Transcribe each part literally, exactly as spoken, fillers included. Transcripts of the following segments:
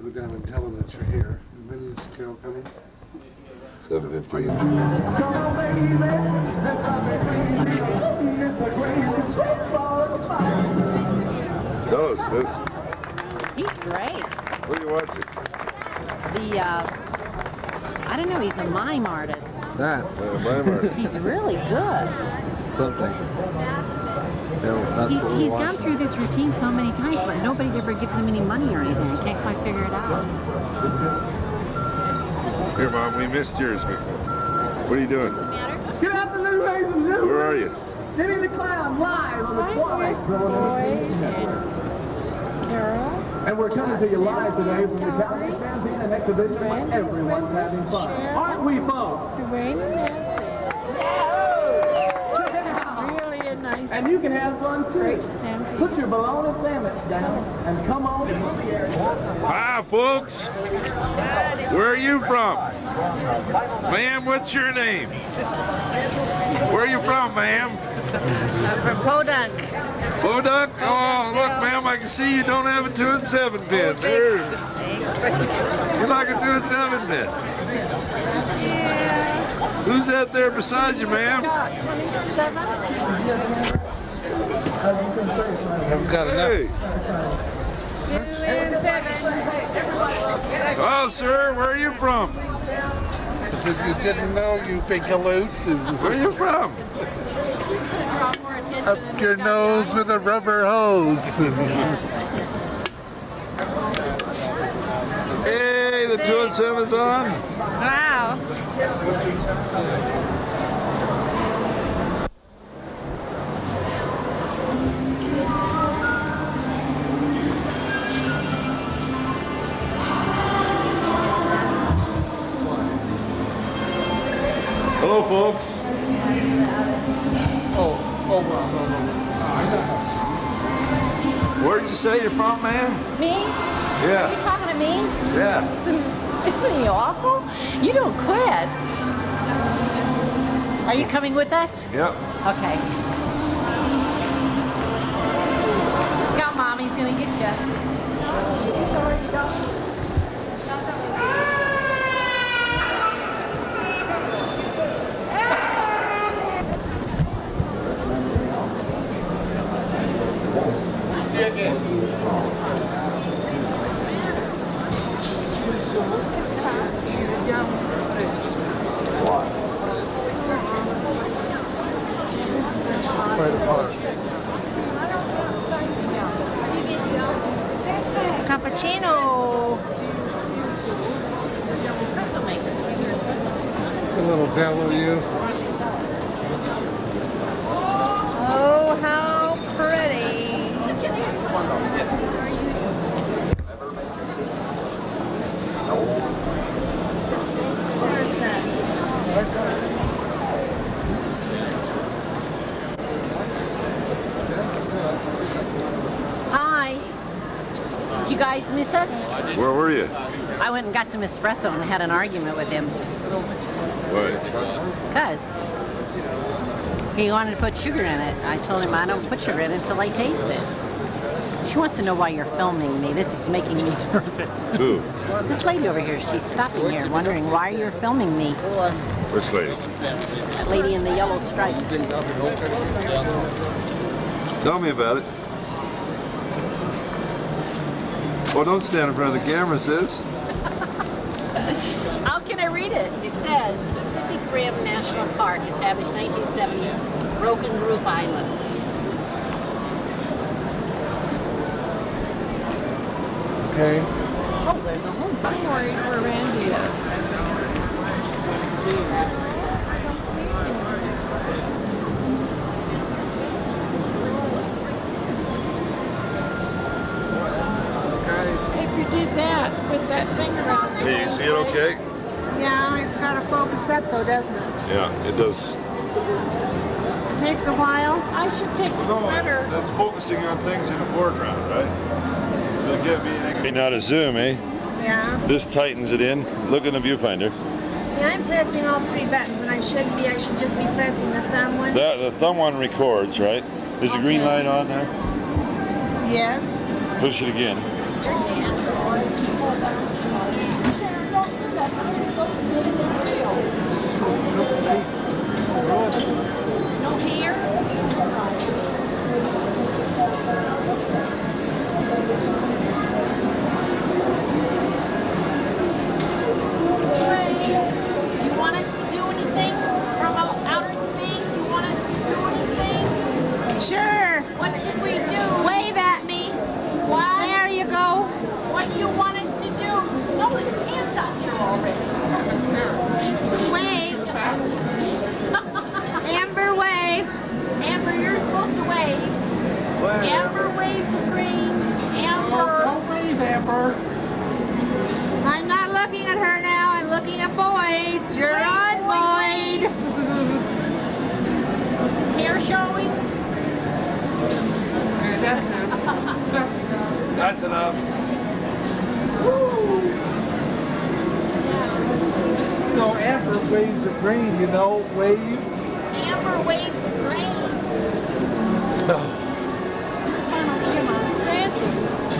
go down and tell them that you're here. And when is Carol coming? seven fifteen. Tell us, sis. He's great. What are you watching? The, uh, I don't know, he's a mime artist. That. Uh, mime artist. He's really good. Something. Yeah, that's He, what we're he's watching. gone through this routine so many times, but nobody ever gives him any money or anything. I can't quite figure it out. Here, Mom, we missed yours before. What are you doing? What's the matter? Good afternoon, ladies and gentlemen. Where are you? Jenny the Clown live on the Twilight Zone. Carol. And we're coming to you live today from the Calgary Stampeding and exhibition where everyone's having fun. Aren't we, folks? Dwayne and Nancy. Really a nice. And you can have fun too. Put your bologna sandwich down and come on. Hi, folks. Where are you from? Ma'am, what's your name? Where are you from, ma'am? I'm from Podunk. Podunk? Oh, look, ma'am, I can see you don't have a two and seven pin. There. You like a two and seven pin? Yeah. Who's that there beside you, ma'am? twenty-seven. Haven't got enough. Hey. Two and seven. Oh, sir, where are you from? If you didn't know, you pickaloot. Where are you from? Up your nose with a rubber hose. Hey, the two and seven's on. Wow. Hello, folks. Oh, oh, no, no, no. Where did you say you're from, ma'am? Me? Are you Yeah. talking to me? Yeah. Isn't he awful? You don't quit. Are you coming with us? Yep. Okay. Go, Mommy's gonna get you. Quite apart. Cappuccino. Espresso makers. These are espresso makers. A little devil, you. Oh, how pretty. Where's that? Hi. Did you guys miss us? Where were you? I went and got some espresso and had an argument with him. What? Cause he wanted to put sugar in it. I told him I don't put sugar in it until I taste it. She wants to know why you're filming me. This is making me nervous. Who? This lady over here, she's stopping here wondering why you're filming me. Which lady? That lady in the yellow stripe. Tell me about it. Oh, don't stand in front of the camera, sis. How can I read it? It says Pacific Rim National Park, established nineteen seventy, Broken Group Islands. Okay. Oh, there's a whole bunch. I'm worried where Randy is. I don't see him. If you did that with that thing around Hey, you see it okay? Yeah, it's got to focus up though, doesn't it? Yeah, it does. It takes a while. I should take the sweater. That's focusing on things in the foreground, right? So get me. Hey, now to zoom, eh? Yeah. This tightens it in. Look in the viewfinder. Yeah, I'm pressing all three buttons and I shouldn't be. I should just be pressing the thumb one. The, the thumb one records, right? Is the green light on there? Yes. Push it again. Your Android. looking at her now and looking at Boyd. You're on, Boyd. Is his hair showing? That's it. That's enough. You know, Amber waves of grain, you know, wave. Amber waves of grain. Come on, come on. Fancy.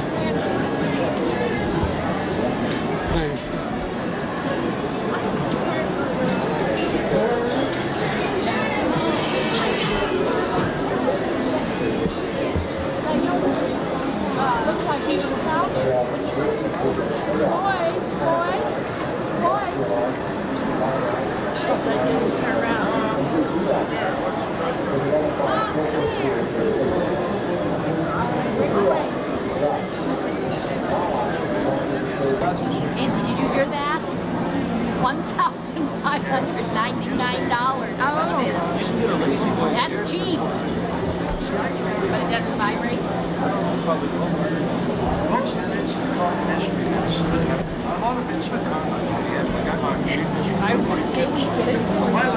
Looks like he was out there. Boy, boy, boy. They didn't turn around. Nancy, did you hear that? one thousand five hundred ninety-nine dollars. Oh. That's cheap. But it doesn't vibrate. I would say we get it.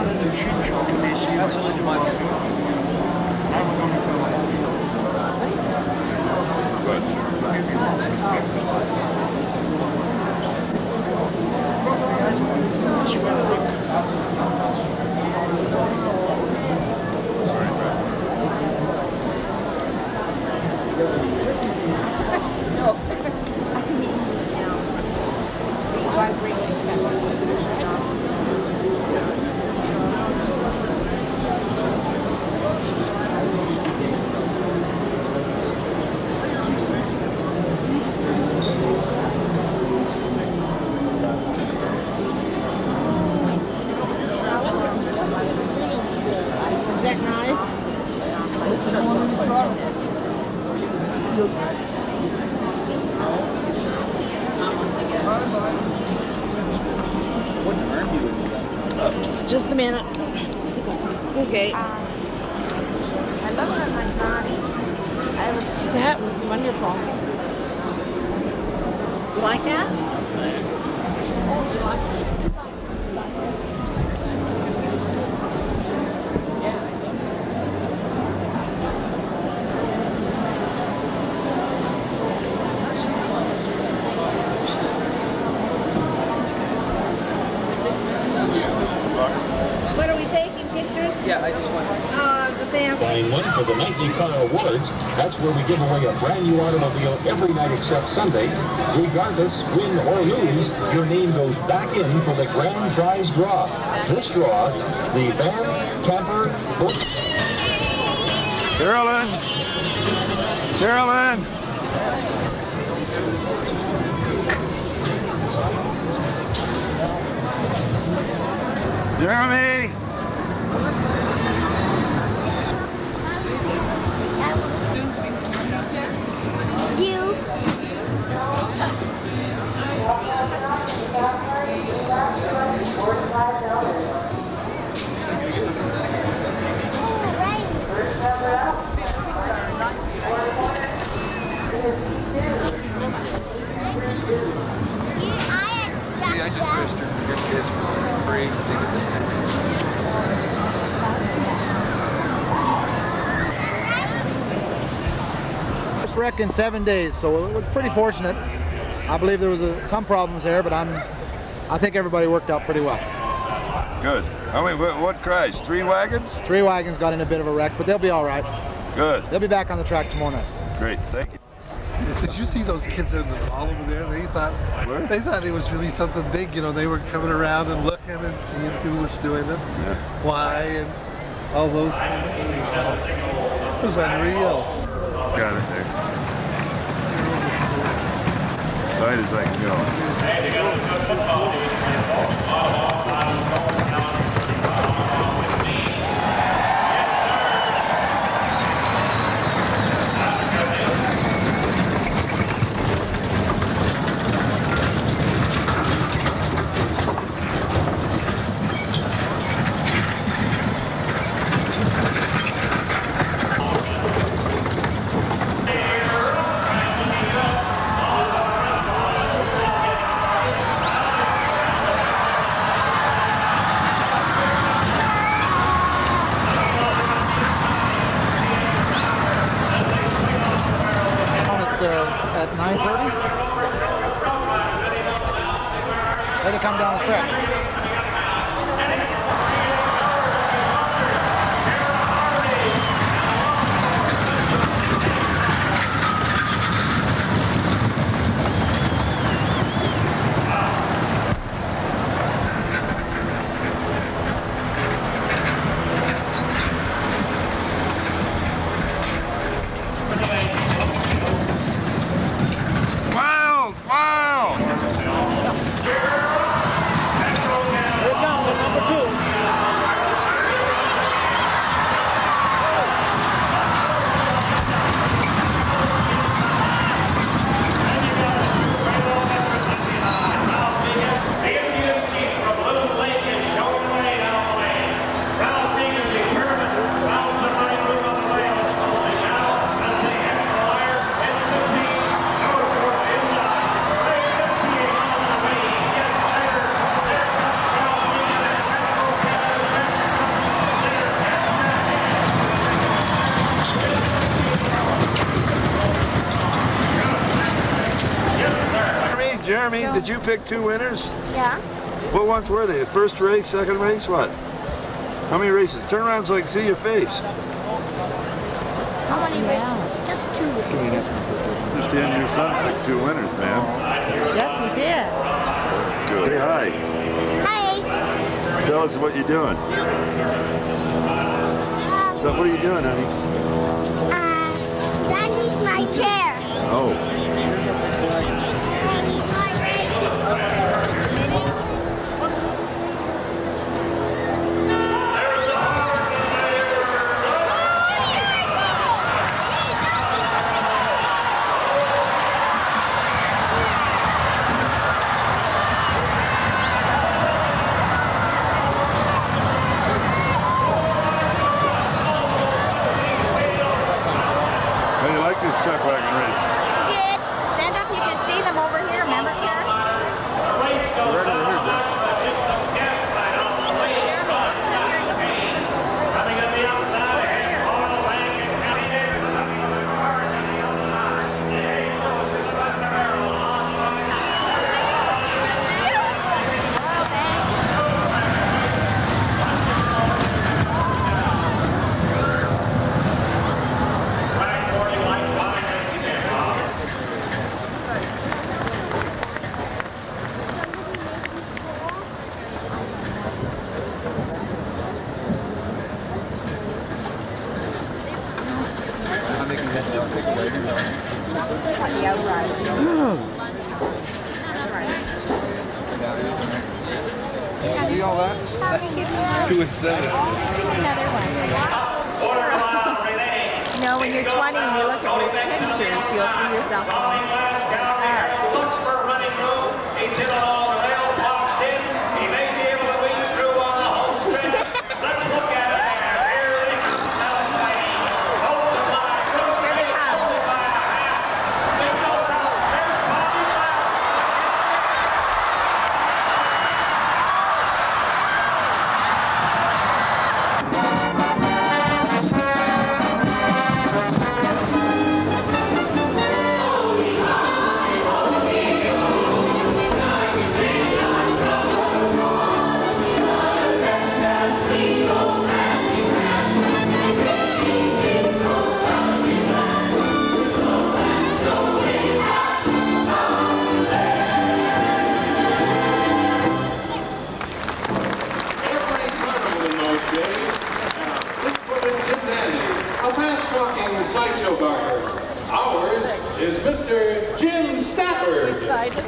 Is that nice? Oops, just a minute. Okay. I love it on my body. That was wonderful. You like that? What are we taking pictures? Yeah, I just want to. Uh, the family. Buying one for the nightly car awards. That's where we give away a brand new automobile every night except Sunday. Regardless, win or lose, your name goes back in for the grand prize draw. This draw, the van, camper, boat. Carolyn! Carolyn! Jeremy! You. See, I just registered your kids free. First wreck in seven days, so it was pretty fortunate. I believe there was a, some problems there, but I'm, I think everybody worked out pretty well. Good. I mean, what, what crashed? Three wagons? Three wagons got in a bit of a wreck, but they'll be all right. Good. They'll be back on the track tomorrow night. Great. Thank you. Did you see those kids in the mall over there? They thought Where? they thought it was really something big. You know, they were coming around and looking and seeing who was doing it, Yeah. why, and all those things. It was unreal. Got it there. As tight as I can go. nine thirty? There they come down the stretch. Jeremy, did you pick two winners? Yeah. What ones were they? First race, second race, what? How many races? Turn around so I can see your face. How many races? Just two races. Just in, your son picked two winners, man. Yes, he did. Good. Say hi. Hi. Tell us what you're doing. Um, What are you doing, honey? uh, Daddy's my chair. Oh. How do you like this chuck wagon race? Good. Stand up. You can see them over here. Remember, Karen? We're right over here, Jack. See all that? Two and seven. Another one. You know, when you're twenty and you look at those pictures, you'll see yourself going, is Mister Jim Stafford.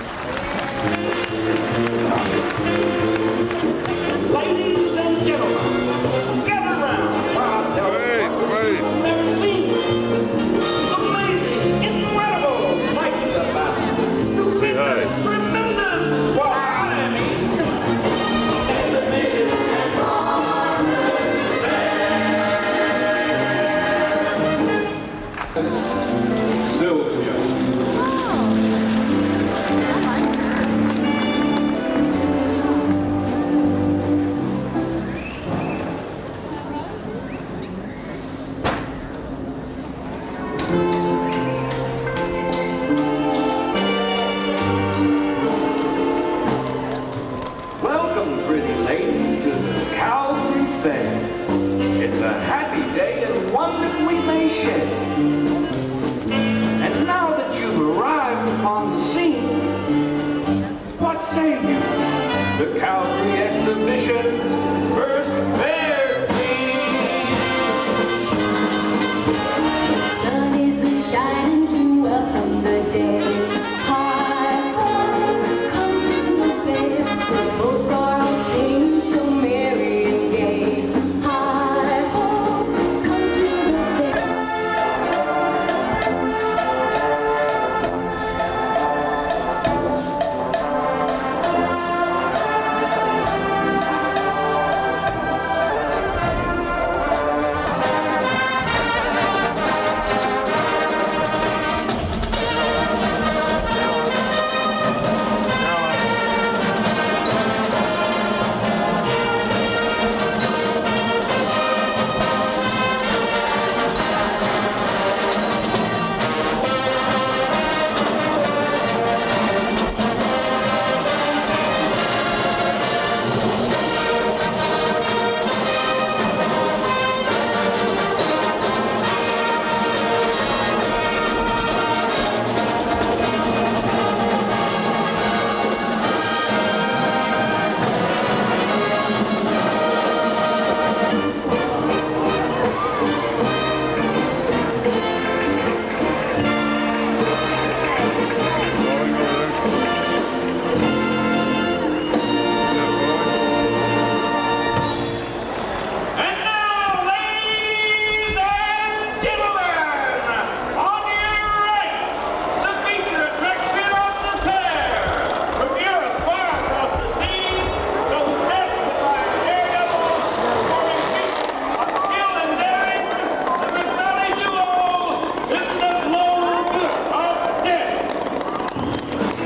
Ladies and gentlemen, gather round. Wait, wait. Never seen amazing, incredible sights about. Say hi. Tremendous. Why, I mean, exhibition and Sylvia. First bear, Sun is shining to welcome the day. Hi ho, come to the fair. The folk are all singing so merry and gay. Hi ho, come to the fair. And now, ladies and gentlemen, on your right, the feature attraction of the fair. From Europe, far across the seas, comes Stampeding daredevils performing feats of skill and daring, the McNally duo in the Globe of Death.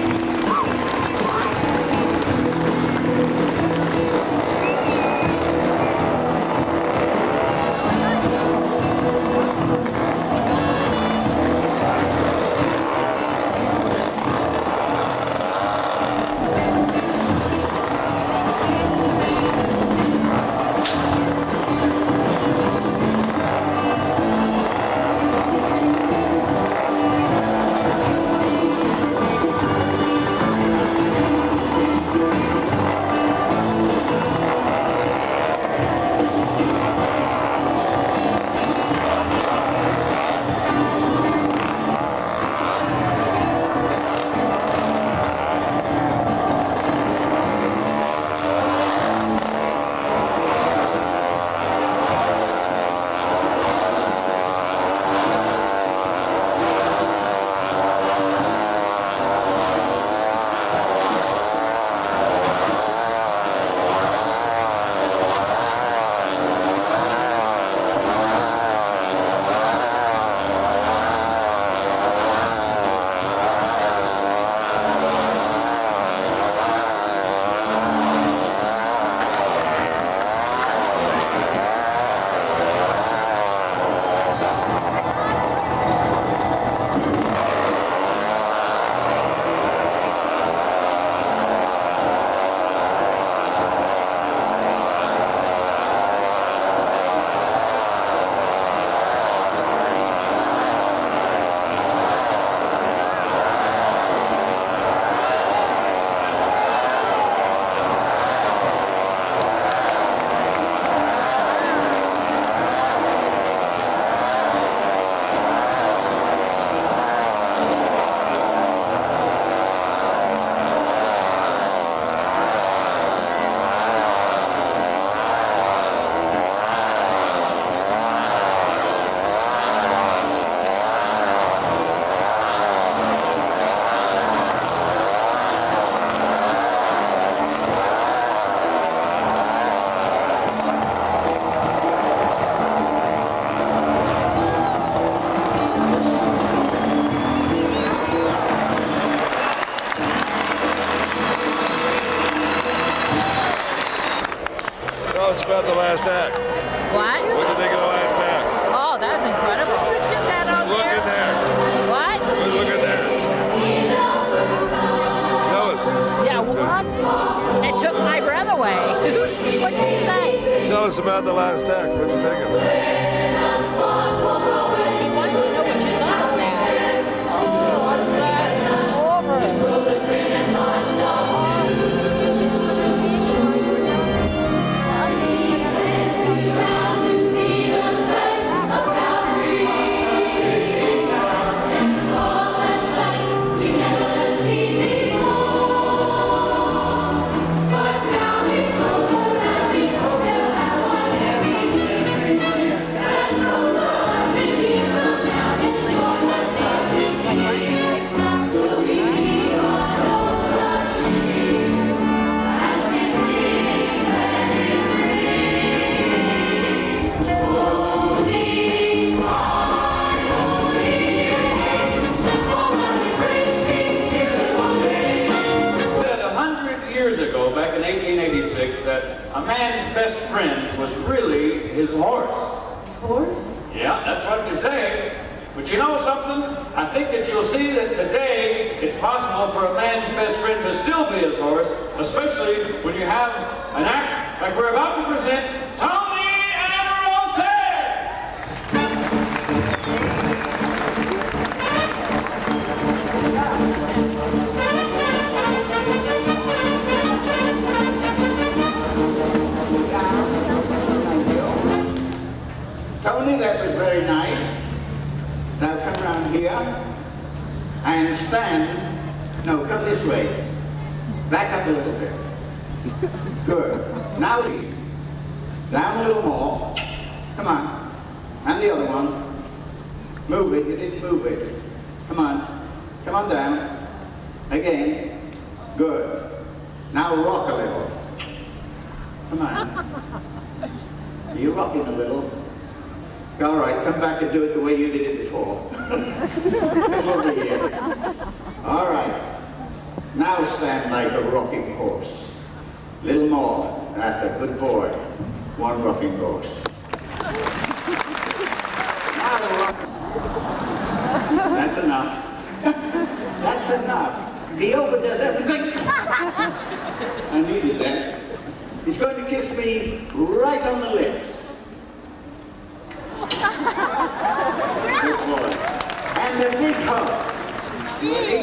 Tell us about the last act. What? What did you think of the last act? Oh, that was incredible. Look in there. What? Look in there. Tell us. Yeah, what? It took my breath away. What did you say? Tell us about the last act. What did you think of it? He wants to know what you thought of that. Oh, over it. best friend was really his horse. His horse? Yeah, that's what they say. But you know something? I think that you'll see that today it's possible for a man's best friend to still be his horse, especially when you have an act like we're about to present, Tony and Tony, that was very nice. Now come round here and stand. No, come this way. Back up a little bit. Good. Now down a little more. Come on. And the other one. Move it. You didn't move it. Come on. Come on down. Again. Good. Now rock a little. Come on. You're rocking a little. All right, come back and do it the way you did it before. Come over here. All right. Now stand like a rocking horse. Little more. That's a good boy. One rocking horse. Now the rock. That's enough. That's enough. The over does everything. I needed that. He's going to kiss me right on the lips. Good boy. And a big hug. Ready?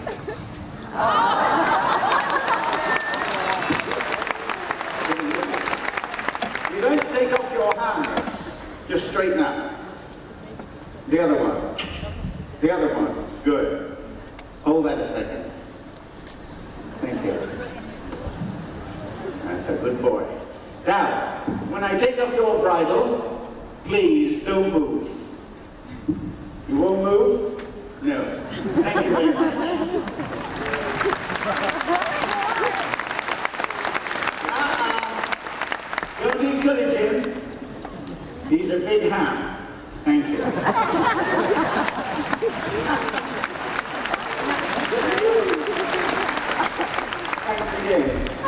You're going to take off your hands. Just straighten up. The other one. The other one. Good. Hold that a second. Thank you. That's a good boy. Now, when I take off your bridle, please don't move. You won't move? No. Thank you very much. Uh-uh. Don't encourage him. He's a big ham. Thank you. Thanks again.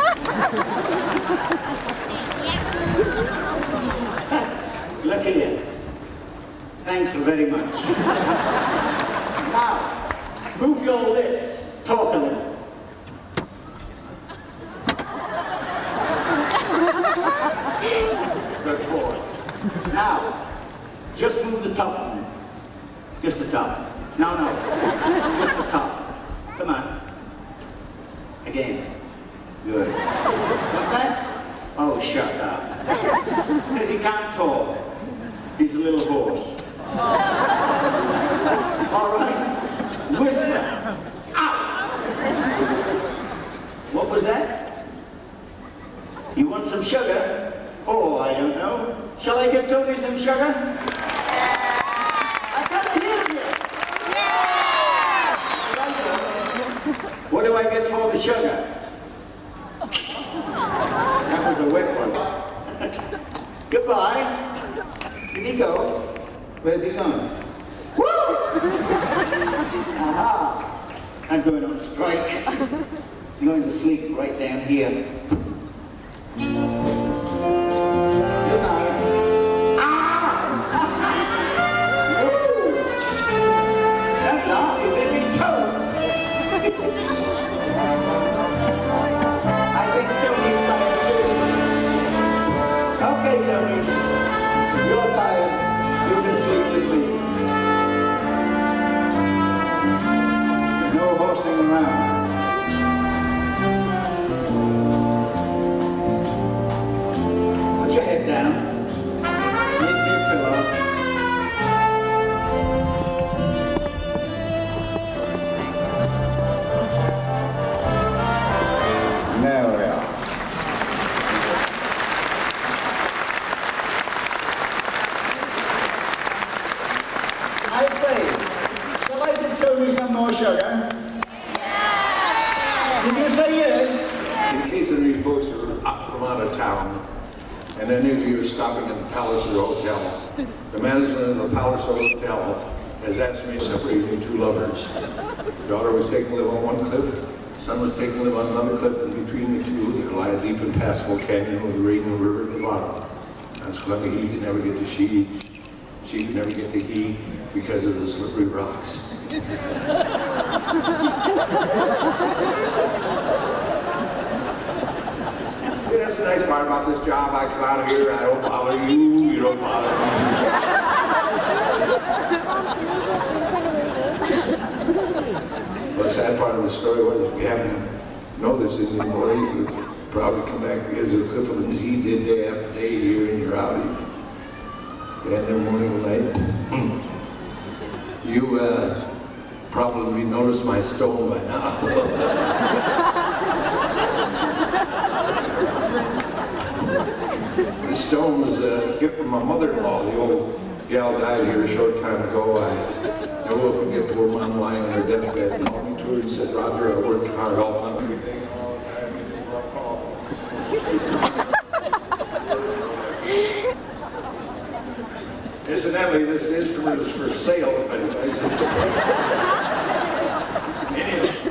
Look here. Thanks very much. Now, move your lips. Talk a little. Good boy. Now, just move the top of it. Just the top. No, no. Just the top. Come on. Again. Good. What's that? Oh, shut up. Because he can't talk. He's a little horse. All right. Whisper. Out. What was that? You want some sugar? Oh, I don't know. Shall I give Tony some sugar? I can't hear you. Yeah. What do I get for the sugar? That was a wet one. Goodbye. Did he go? Where's he gone? Woo! Aha! I'm going on strike. I'm going to sleep right down here. Good night. Ah! Woo! Don't laugh, you made me choke. I think Tony's tired too. Okay, Tony. You're tired. You can sleep with me. No horsing around. Put your head down. Make me a pillow. There we are. I say, shall I give Tony some more sugar? Yeah! Did you say yes? In case any folks are up from out of town, and any of you are stopping at the Palliser Hotel, the management of the Palliser Hotel has asked me to separate you two lovers. The daughter was taken to live on one cliff, the son was taken to live on another cliff, and between the two, their lie deep in Passable Canyon with the Raven River at the bottom. That's why he could never get to she. She could never get to he because of the slippery rocks. Yeah, that's the nice part about this job. I come out of here, I don't bother you, you don't bother me. The sad part of the story was, if you haven't know this anymore, you would probably come back because of the things he did day after day here in your outing. And every morning and night. You uh, probably noticed my stone by now. The stone was a gift from my mother-in-law. The old gal died here a short time ago. I know if we get poor mom lying on her deathbed and called me to her and said, Roger, I worked hard all night. Everything, all the time, you rock off. Incidentally, this instrument is for sale, if anybody's interested. Anyway.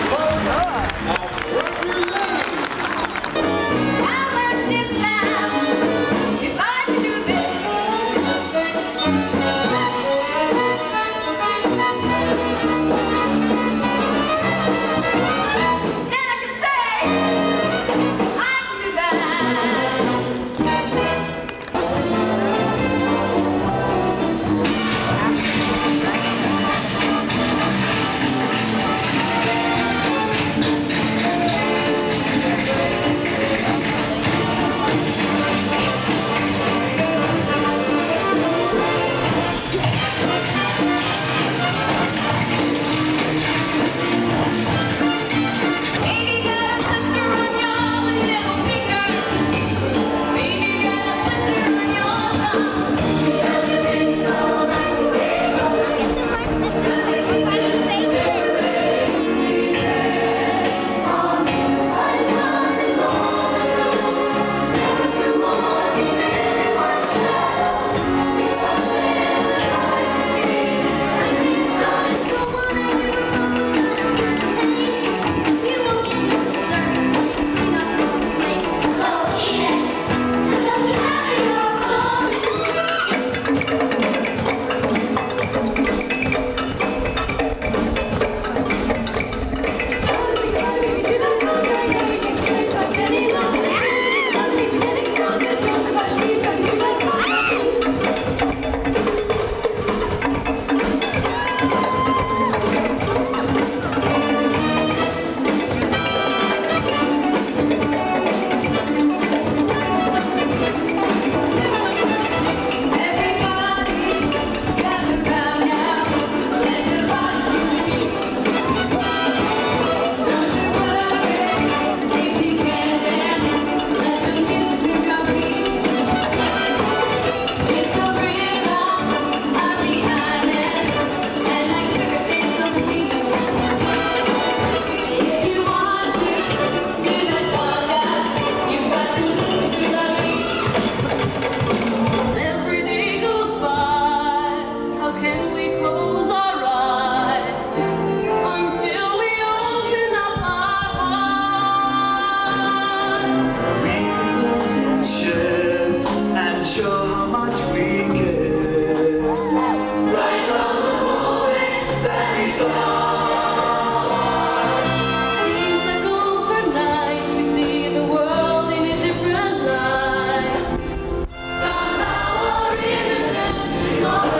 I worked in town. we close our eyes, until we open up our hearts. We can share and show how much we care. Right from the moment that we start. Seems like overnight we see the world in a different light. Somehow our innocence is gone.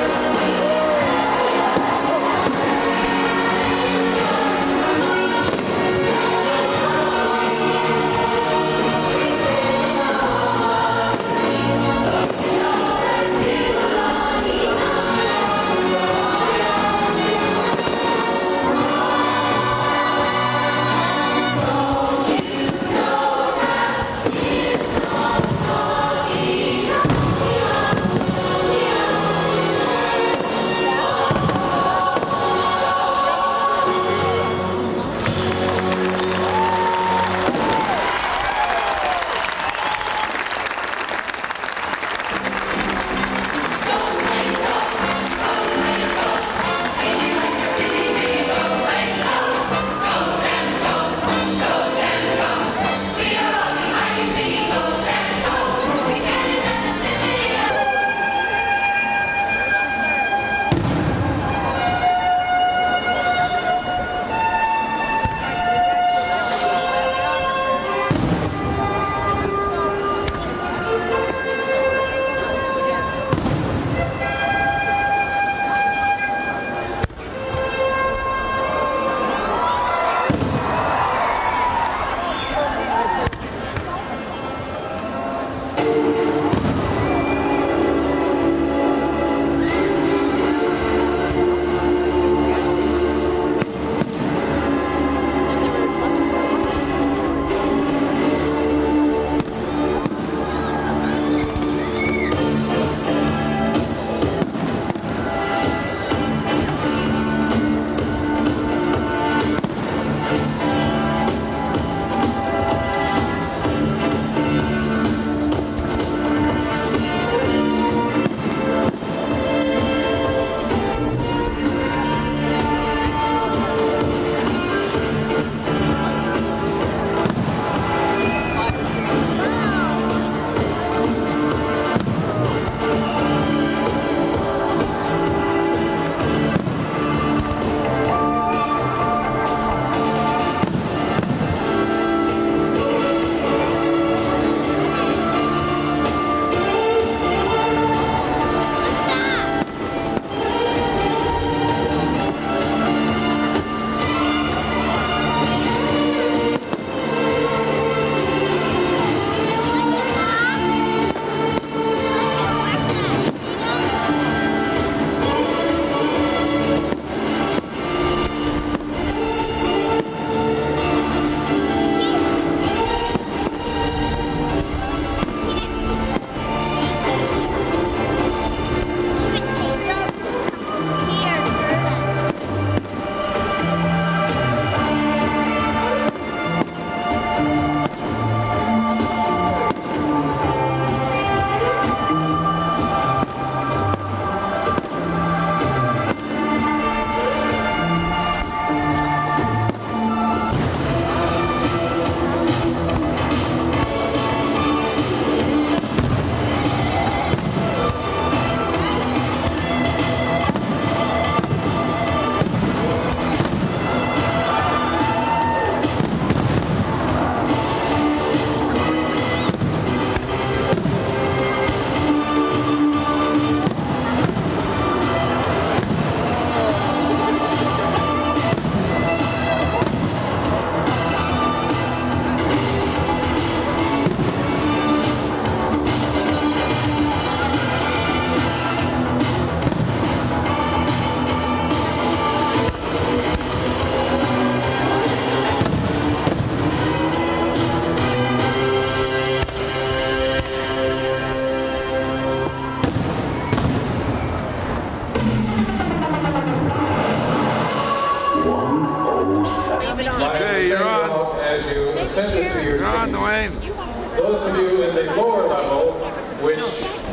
Okay, you're on. As you ascended to your You're on, Dwayne. Those of you in the lower level, which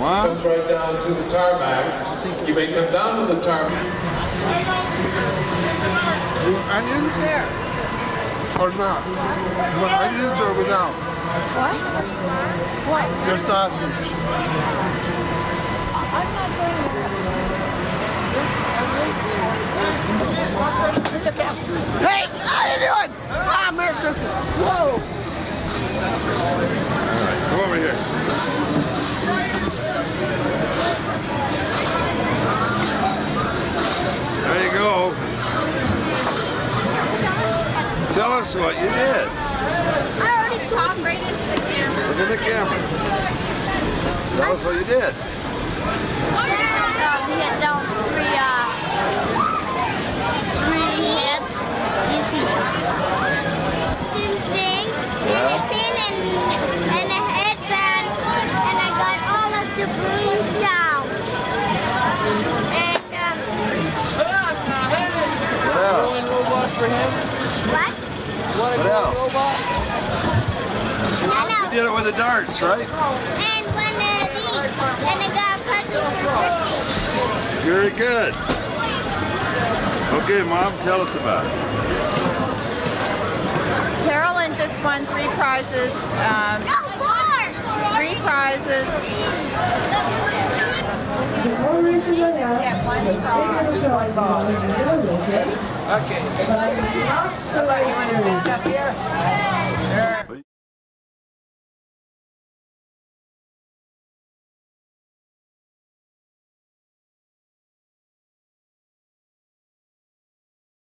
comes right down to the tarmac. You may come down to the tarmac. Onions? Or not? You want onions or without? What? What? Your sausage. I'm not going to. Hey, how you doing? Ah, Merry Christmas. Whoa. All right, come over here. There you go. Tell us what you did. I already talked right into the camera. Look at the camera. Tell us what you did. Uh, we had down three, uh, three heads. Easy. Same thing. Yeah. And a pin and, and a headband. And I got all of the balloons down. And, um... What else? Robot for him? What? What else? No, no. You did it with the darts, right? And one of these. And I got a puzzle for birthday. Very good. Okay, Mom, tell us about it. Carolyn just won three prizes. Um, No, four! three prizes. Just get one prize. Okay. Somebody, you want to stand up here?